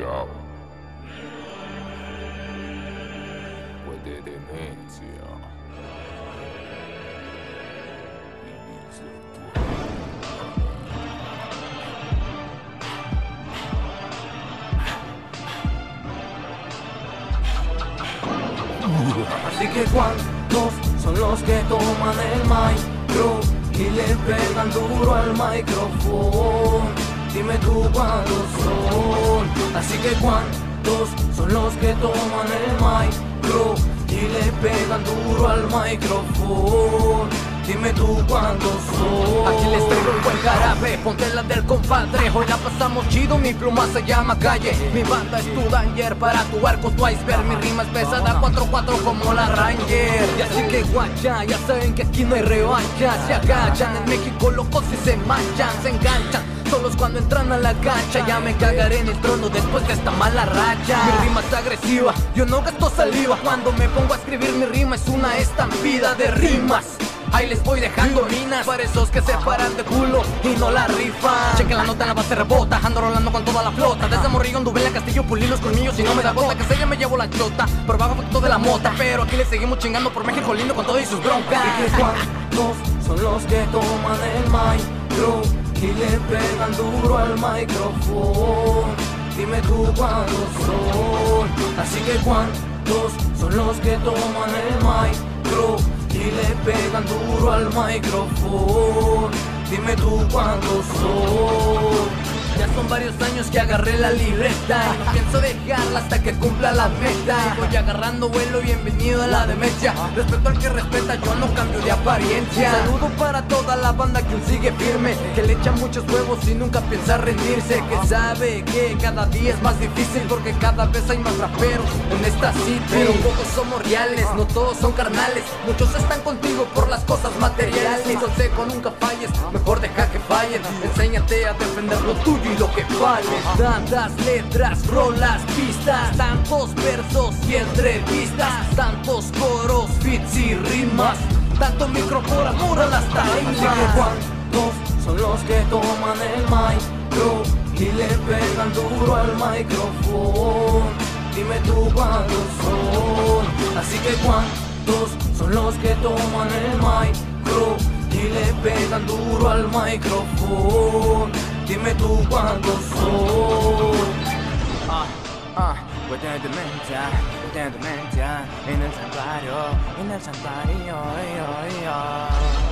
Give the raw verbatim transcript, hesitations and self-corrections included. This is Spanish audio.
Yo. Pues de demencia. Y dice tú. Así que cuántos son los que toman el micro y le pegan duro al micrófono. Dime tú cuántos son. Así que cuántos son los que toman el micro y le pegan duro al micrófono. Dime tú cuántos son. Aquí les traigo un buen jarabe, ponte la del compadre. Hoy la pasamos chido, mi pluma se llama Calle. Mi banda es tu Danger, para tu arco tu iceberg. Mi rima es pesada, cuatro cuatro como la Ranger. Y así que guacha, ya saben que aquí no hay revancha. Se agachan, en México locos y se manchan, se enganchan solos cuando entran a la cancha. Ya me cagaré en el trono después de esta mala racha. Mi rima es agresiva, yo no gasto saliva. Cuando me pongo a escribir mi rima es una estampida de rimas. Ahí les voy dejando minas para esos que se paran de culo y no la rifan. Chequen la nota en la base rebota, ando rolando con toda la flota. Desde Morrillo anduve en la Castillo, pulí los colmillos y no me da gota. Que se ya me llevo la chota, por bajo efecto de la mota. Pero aquí le seguimos chingando por México lindo con todo y sus broncas. ¿Y que cuántos son los que toman el micro y le pegan duro al micrófono? Dime tú cuántos son. Así que cuántos son los que toman el micro y le pegan duro al micrófono. Dime tú cuántos son. Ya son varios años que agarré la libreta y no pienso dejarla hasta que cumpla la meta. Voy agarrando vuelo, bienvenido a la demencia. Respeto al que respeta, yo no cambio de apariencia. Saludo para toda la banda que aún sigue firme, que le echa muchos huevos y nunca piensa rendirse. Que sabe que cada día es más difícil porque cada vez hay más raperos en esta city. Pero pocos somos reales, no todos son carnales. Muchos están contigo por las cosas materiales. Mi consejo, nunca falles, mejor deja que fallen. Enséñate a defender lo tuyo y lo que vale. Tantas letras, rolas, pistas, tantos versos y entrevistas, tantos coros, beats y rimas, tanto micro por amor a las tarimas. Así que cuántos son los que toman el micro y le pegan duro al micrófono. Dime tú cuántos son. Así que cuántos son los que toman el micro y le pegan duro al micrófono. Dime tú cuántos son. Ah, ah, voy de demencia, voy de demencia, en el santuario, en el santuario, yo, yo.